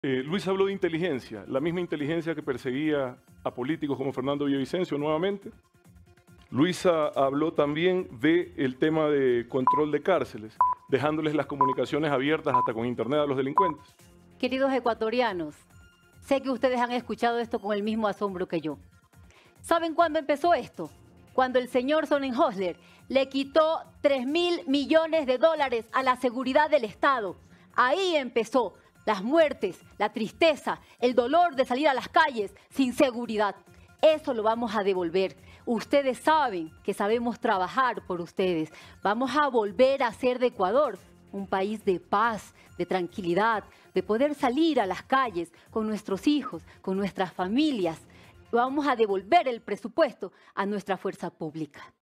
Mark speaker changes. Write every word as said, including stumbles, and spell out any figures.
Speaker 1: Eh, Luis habló de inteligencia, la misma inteligencia que perseguía a políticos como Fernando Villavicencio nuevamente. Luisa habló también del tema de control de cárceles, dejándoles las comunicaciones abiertas hasta con internet a los delincuentes.
Speaker 2: Queridos ecuatorianos, sé que ustedes han escuchado esto con el mismo asombro que yo. ¿Saben cuándo empezó esto? Cuando el señor Sonnenhösler le quitó tres mil millones de dólares a la seguridad del Estado. Ahí empezó las muertes, la tristeza, el dolor de salir a las calles sin seguridad. Eso lo vamos a devolver. Ustedes saben que sabemos trabajar por ustedes. Vamos a volver a hacer de Ecuador un país de paz, de tranquilidad, de poder salir a las calles con nuestros hijos, con nuestras familias. Vamos a devolver el presupuesto a nuestra fuerza pública.